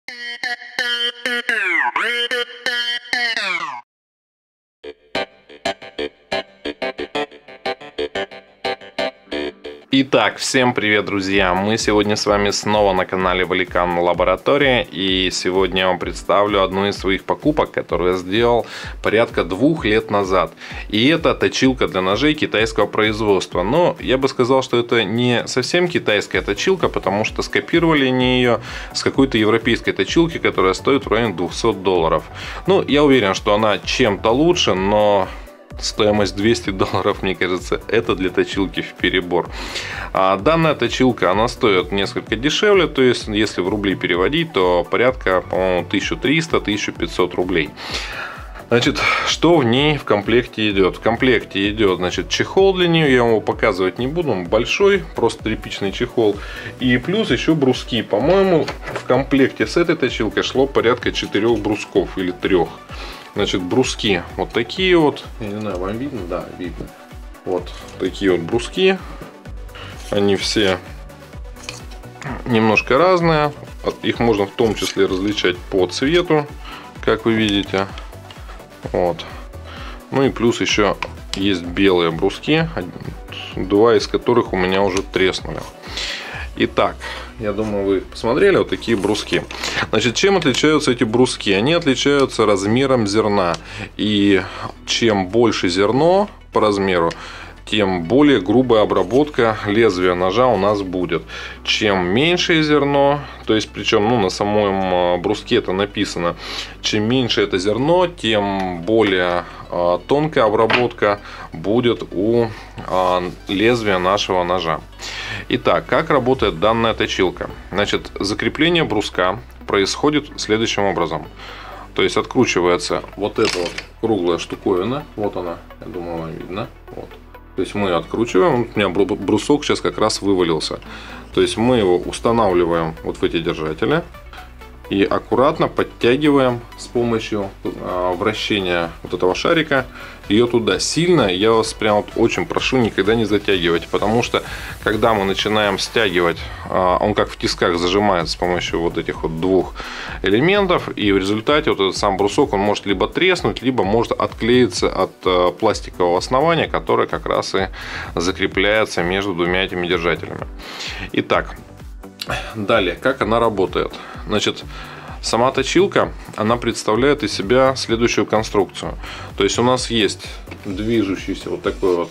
Итак, всем привет, друзья! Мы сегодня с вами снова на канале Валикан Лаборатория, и сегодня я вам представлю одну из своих покупок, которую я сделал порядка 2 лет назад. И это точилка для ножей китайского производства. Но я бы сказал, что это не совсем китайская точилка, потому что скопировали они ее с какой-то европейской точилки, которая стоит в районе $200. Ну, я уверен, что она чем-то лучше, но стоимость $200, мне кажется, это для точилки в перебор. Данная точилка, она стоит несколько дешевле, то есть, если в рубли переводить, то порядка, по-моему, 1300-1500 рублей. Значит, что в ней в комплекте идет? В комплекте идет, значит, чехол для нее, я вам его показывать не буду, он большой, просто тряпичный чехол. И плюс еще бруски. По-моему, в комплекте с этой точилкой шло порядка 4 брусков или 3. Значит, бруски вот такие вот. Я не знаю, вам видно? Да, видно. Вот такие вот бруски. Они все немножко разные. Их можно в том числе различать по цвету, как вы видите. Вот. Ну и плюс еще есть белые бруски, 2 из которых у меня уже треснули. Итак, я думаю, вы посмотрели вот такие бруски. Значит, чем отличаются эти бруски? Они отличаются размером зерна. И чем больше зерно по размеру, тем более грубая обработка лезвия ножа у нас будет. Чем меньше зерно, то есть, причем, на самом бруске это написано, чем меньше это зерно, тем более тонкая обработка будет у лезвия нашего ножа. Итак, как работает данная точилка? Значит, закрепление бруска происходит следующим образом. То есть, откручивается вот эта вот круглая штуковина. Вот она, я думаю, вам видно. Вот. То есть, мы откручиваем. У меня брусок сейчас как раз вывалился. То есть, мы его устанавливаем вот в эти держатели. И аккуратно подтягиваем с помощью вращения вот этого шарика ее туда. Сильно я вас прям вот очень прошу, никогда не затягивать, потому что когда мы начинаем стягивать, он как в тисках зажимается с помощью вот этих вот 2 элементов, и в результате вот этот сам брусок, он может либо треснуть, либо может отклеиться от пластикового основания, которое как раз и закрепляется между 2 этими держателями. Итак, далее, как она работает? Значит, сама точилка, она представляет из себя следующую конструкцию. То есть, у нас есть движущийся вот такой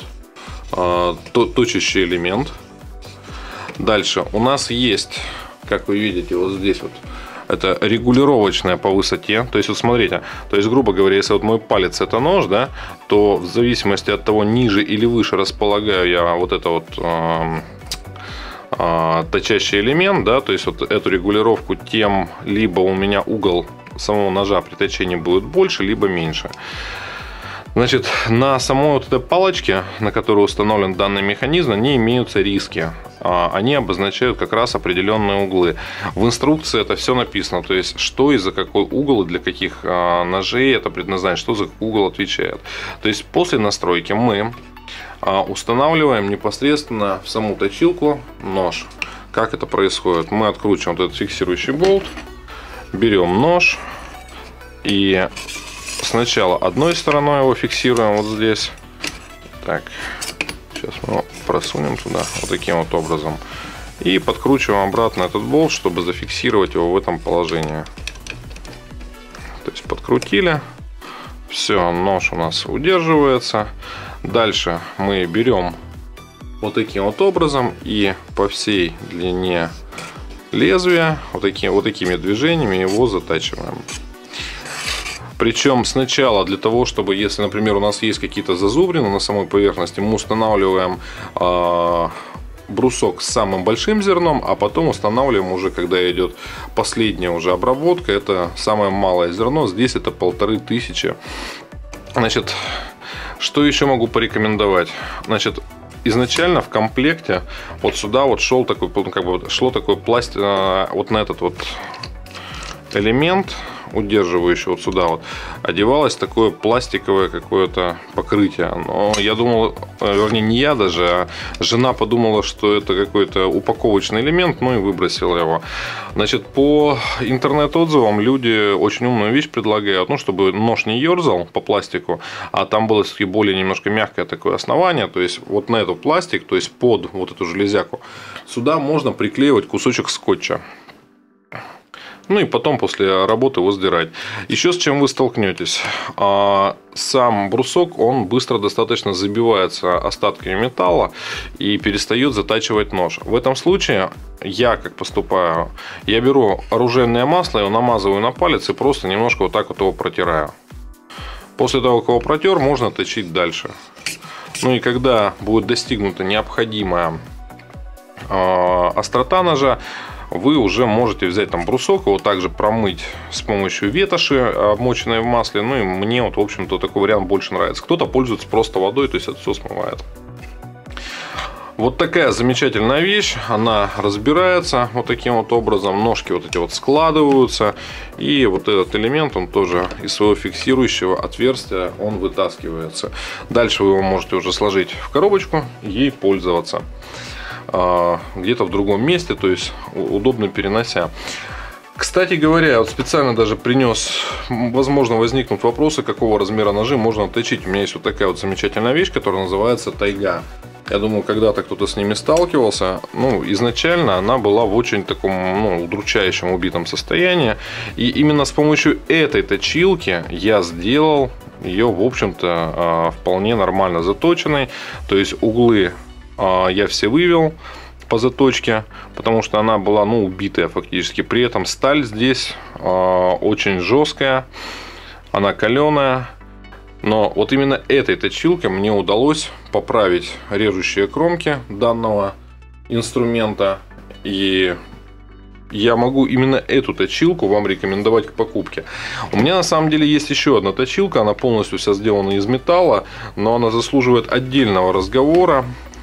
вот точащий элемент. Дальше у нас есть, как вы видите, вот здесь вот, это регулировочная по высоте. То есть, вот смотрите, то есть, грубо говоря, если вот мой палец это нож, да, то в зависимости от того, ниже или выше располагаю я вот это вот точащий элемент, да, то есть вот эту регулировку, тем либо у меня угол самого ножа при точении будет больше, либо меньше. Значит, на самой вот этой палочке, на которой установлен данный механизм, не имеются риски. Они обозначают как раз определенные углы. В инструкции это все написано, то есть что и за какой угол и для каких ножей это предназначено, что за угол отвечает. То есть после настройки мы устанавливаем непосредственно в саму точилку нож. Как это происходит? Мы откручиваем вот этот фиксирующий болт, берем нож и сначала одной стороной его фиксируем вот здесь. Так, сейчас мы его просунем туда вот таким вот образом. И подкручиваем обратно этот болт, чтобы зафиксировать его в этом положении. То есть подкрутили. Все, нож у нас удерживается. Дальше мы берем вот таким вот образом и по всей длине лезвия вот такими движениями его затачиваем. Причем сначала для того, чтобы, если, например, у нас есть какие-то зазубрины на самой поверхности, мы устанавливаем брусок с самым большим зерном, а потом устанавливаем уже, когда идет последняя уже обработка, это самое малое зерно, здесь это 1500. Значит, что еще могу порекомендовать? Значит, изначально в комплекте вот сюда вот шел такой, шло такой пластик, вот на этот вот элемент, удерживающее вот сюда вот одевалось такое пластиковое какое-то покрытие. Но я думал, вернее не я даже, а жена подумала, что это какой-то упаковочный элемент, ну и выбросила его. Значит, по интернет-отзывам люди очень умную вещь предлагают, ну, чтобы нож не ерзал по пластику, а там было все-таки более немножко мягкое такое основание, то есть вот на этот пластик, то есть под вот эту железяку, сюда можно приклеивать кусочек скотча. Ну и потом после работы его сдирать. Еще с чем вы столкнетесь. Сам брусок, он быстро достаточно забивается остатками металла и перестает затачивать нож. В этом случае я как поступаю? Я беру оружейное масло, его намазываю на палец и просто немножко вот так вот его протираю. После того, как его протер, можно точить дальше. Ну и когда будет достигнута необходимая острота ножа, вы уже можете взять там брусок, его также промыть с помощью ветоши, обмоченной в масле. Ну и мне вот, в общем-то, такой вариант больше нравится. Кто-то пользуется просто водой, то есть это все смывает. Вот такая замечательная вещь, она разбирается вот таким вот образом, ножки вот эти вот складываются, и вот этот элемент, он тоже из своего фиксирующего отверстия, он вытаскивается. Дальше вы его можете уже сложить в коробочку и ей пользоваться где-то в другом месте, то есть удобно перенося. Кстати говоря, я вот специально даже принес, возможно, возникнут вопросы, какого размера ножи можно точить. У меня есть вот такая вот замечательная вещь, которая называется тайга. Я думаю, когда-то кто-то с ними сталкивался. Ну, изначально она была в очень таком, ну, удручающем, убитом состоянии. И именно с помощью этой точилки я сделал ее, в общем-то, вполне нормально заточенной. То есть углы я все вывел по заточке, потому что она была, ну, убитая фактически. При этом сталь здесь очень жесткая, она каленая. Но вот именно этой точилкой мне удалось поправить режущие кромки данного инструмента. И я могу именно эту точилку вам рекомендовать к покупке. У меня на самом деле есть еще одна точилка. Она полностью вся сделана из металла, но она заслуживает отдельного разговора.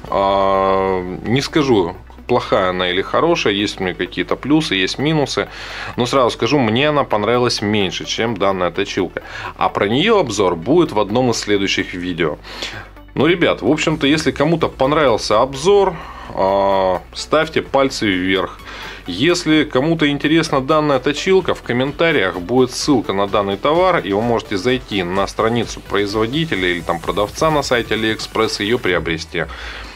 Не скажу, плохая она или хорошая, есть у меня какие-то плюсы, есть минусы, но сразу скажу, мне она понравилась меньше, чем данная точилка. А про нее обзор будет в одном из следующих видео. Ну, ребят, в общем-то, если кому-то понравился обзор, ставьте пальцы вверх. Если кому-то интересна данная точилка, в комментариях будет ссылка на данный товар, и вы можете зайти на страницу производителя или там продавца на сайте AliExpress и ее приобрести.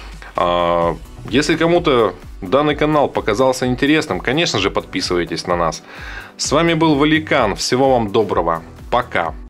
Если кому-то данный канал показался интересным, конечно же, подписывайтесь на нас. С вами был Валикан. Всего вам доброго. Пока.